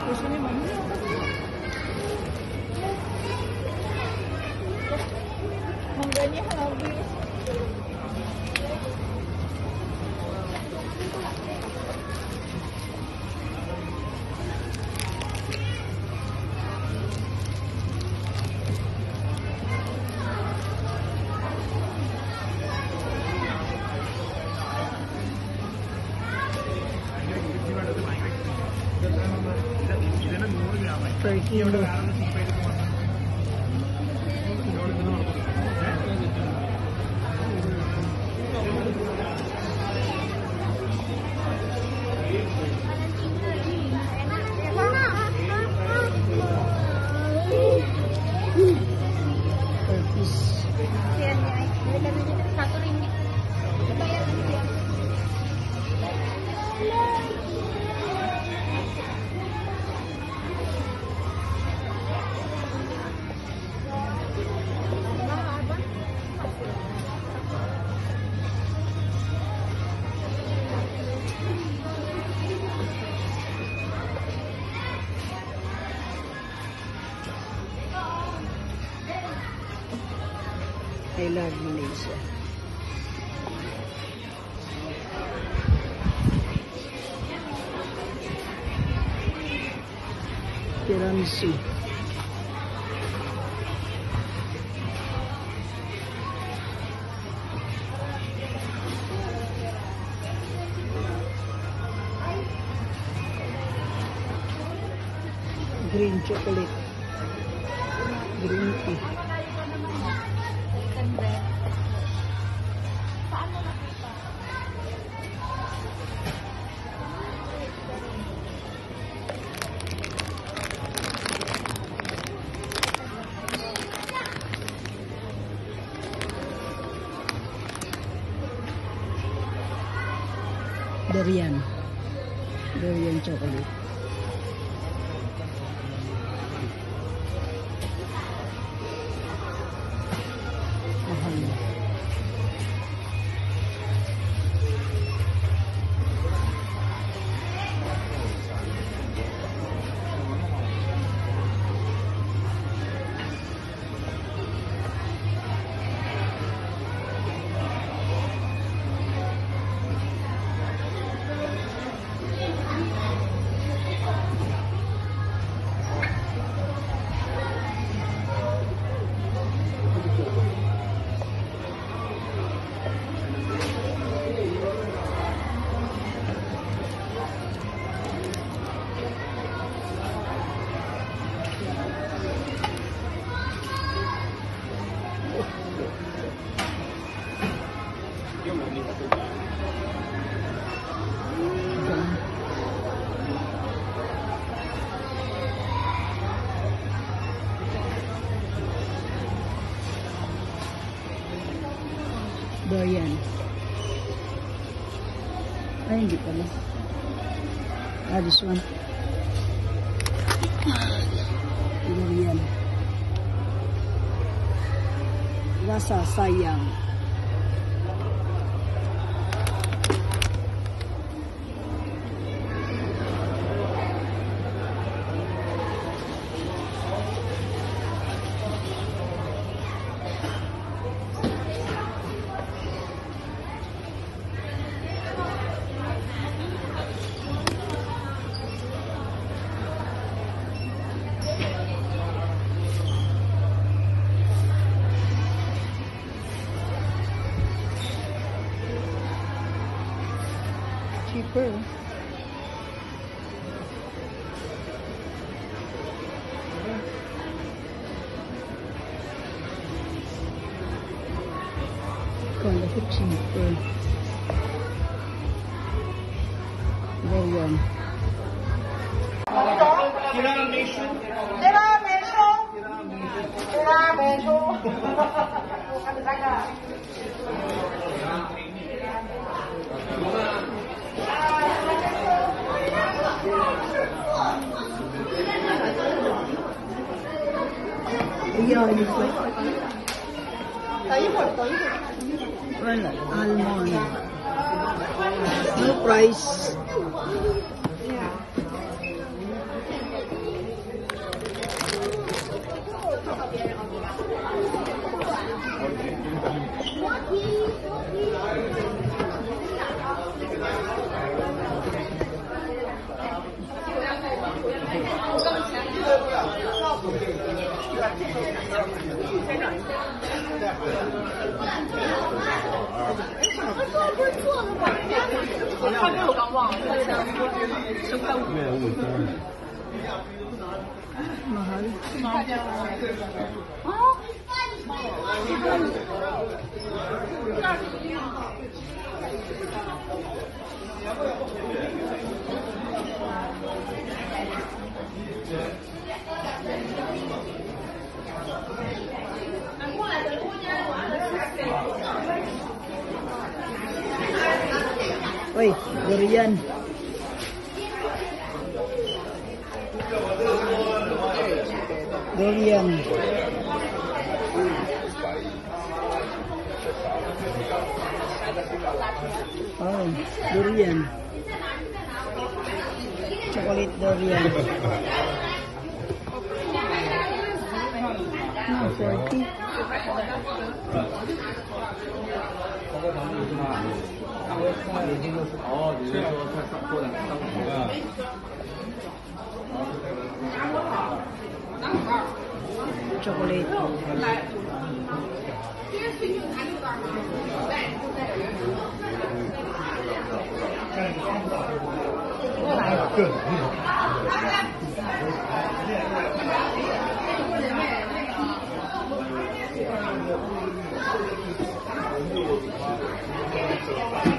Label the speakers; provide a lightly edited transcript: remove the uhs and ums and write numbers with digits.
Speaker 1: Gusto ni Mami. Mangga niya habis. Kilo. I love Malaysia. Tiramisu. Green chocolate. Green tea. Durian chocolate. Mahal. Durian. Ay, hindi pala. This one. Durian. Rasa sayang. Cheaper. Kala ko cheaper. Durian.
Speaker 2: Tiramisu.
Speaker 1: Ayan. Wala. Almond. No price.
Speaker 2: 不是做的吗？他给我刚忘了，10块5。
Speaker 1: mahal. Oi, durian. Durian. Oh, durian. Chocolate durian. No, 40.
Speaker 3: 哦，你是说他上过来上课？
Speaker 1: chocolate.
Speaker 3: Good.